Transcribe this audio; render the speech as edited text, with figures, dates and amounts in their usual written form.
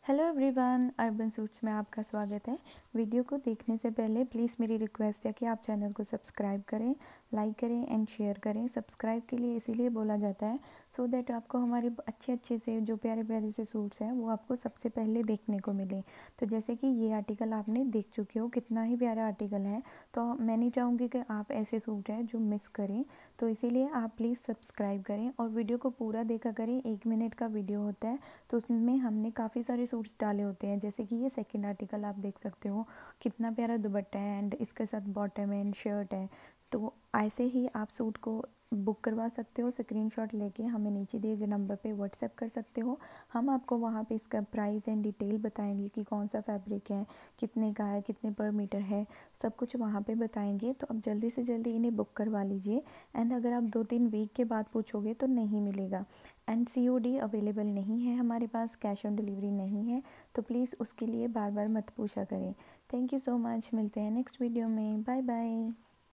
Hello everyone, urban suits में आपका स्वागत है। वीडियो को देखने से पहले प्लीज़ मेरी रिक्वेस्ट है कि आप चैनल को सब्सक्राइब करें, लाइक करें एंड शेयर करें। सब्सक्राइब के लिए इसीलिए बोला जाता है सो दैट आपको हमारे अच्छे अच्छे से जो प्यारे प्यारे से सूट्स हैं वो आपको सबसे पहले देखने को मिले। तो जैसे कि ये आर्टिकल आपने देख चुके हो, कितना ही प्यारा आर्टिकल है, तो मैं नहीं चाहूँगी कि आप ऐसे सूट हैं जो मिस करें। तो इसीलिए आप प्लीज़ सब्सक्राइब करें और वीडियो को पूरा देखा करें। 1 मिनट का वीडियो होता है, तो उसमें हमने काफ़ी सारे सूट्स डाले होते हैं। जैसे कि ये सेकंड आर्टिकल आप देख सकते हो, कितना प्यारा दुपट्टा है एंड इसके साथ बॉटम एंड शर्ट है। तो ऐसे ही आप सूट को बुक करवा सकते हो। स्क्रीनशॉट लेके हमें नीचे दिए गए नंबर पे व्हाट्सएप कर सकते हो। हम आपको वहाँ पे इसका प्राइस एंड डिटेल बताएंगे कि कौन सा फैब्रिक है, कितने का है, कितने पर मीटर है, सब कुछ वहाँ पे बताएंगे। तो अब जल्दी से जल्दी इन्हें बुक करवा लीजिए। एंड अगर आप 2-3 वीक के बाद पूछोगे तो नहीं मिलेगा। एंड COD अवेलेबल नहीं है हमारे पास, कैश ऑन डिलीवरी नहीं है। तो प्लीज़ उसके लिए बार बार मत पूछा करें। Thank you so much. मिलते हैं नेक्स्ट वीडियो में। Bye bye.